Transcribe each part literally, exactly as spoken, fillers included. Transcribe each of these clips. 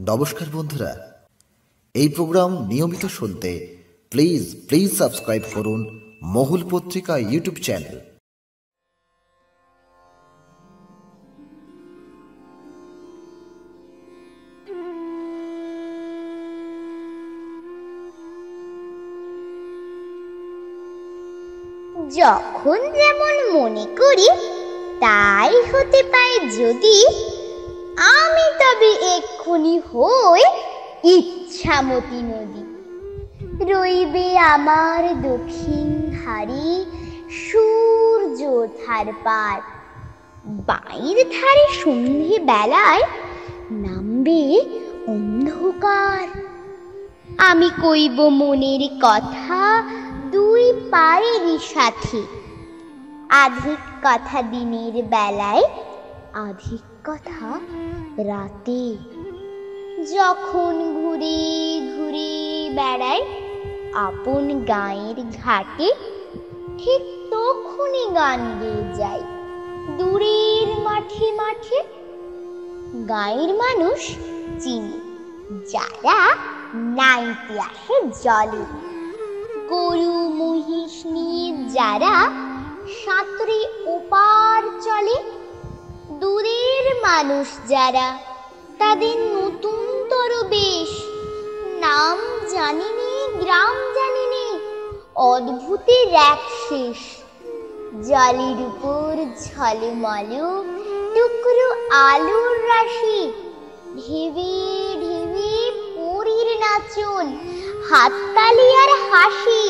নমস্কার বন্ধুরা, এই প্রোগ্রাম নিয়মিত শুনতে প্লিজ প্লিজ সাবস্ক্রাইব করুন মহুল পত্রিকা ইউটিউব চ্যানেল। যখন যেমন মনে করি তাই হতে পারে যদি, আমি তবে এক্ষুনি হই ইচ্ছামতি নদী। রইবে আমার দক্ষিণ ধারে সূর্য ওঠার পার, বাঁয়ের ধারে সন্ধে বেলায় নামবে অন্ধকার। আমি কইব মনের কথা দুই পায়েরই সাথে, আধিক কথা দিনের বেলায়, আধিক কথা রাতে। যখন ঘুরে ঘুরে বেড়াই আপন গাঁয়ের ঘাটে, ঠিক তখনই গান গেয়ে যাই দূরের মাঠে মাঠে। গাঁয়ের মানুষ চিনি যারা নাইতে আসে জলে, গরু মহিষ নিয়ে যারা সাঁতরে ওপার চলে। দূরের মানুষ যারা তাদের নতুনতর বেশ, নাম জানিনি গ্রাম জানিনি, অদ্ভুতের এক শেষ। জলের উপর ঝলমল টুকরো আলোর রাশি, ঢেবে ঢেবে পরীর নাচন, হাততালি আর হাসি।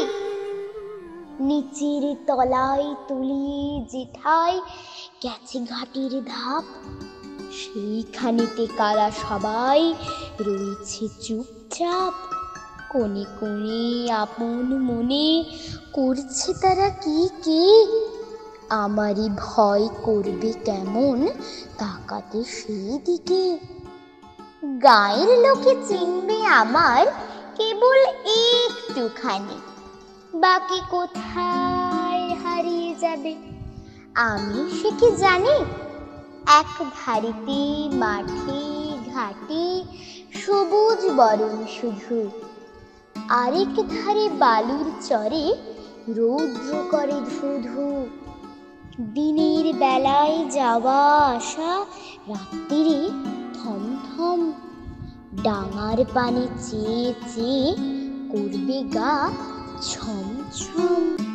নিচের তলায় তুলি যেথায় গেছে ঘাটের ধাপ, সেইখানেতে কারা সবাই রয়েছে চুপচাপ। কোণে কোণে আপন মনে করছে তারা কি কি, আমারই ভয় করবে কেমন তাকাতে সেই দিকে। গাঁয়ের লোকে চিনবে আমার কেবল একটুখানি, বাকি কোথায় হারিয়ে যাবে আমি সে কি জানি। এক ধারিতে মাঠে ঘাটে সবুজ বরণ শুধু, আরেক ধারে বালুর চরে রৌদ্র করে ধুধু। দিনের বেলায় যাওয়া আসা, রাত্রিরে থমথম। ডাঙার পানে চেয়ে চেয়ে করবে গা ছমছম।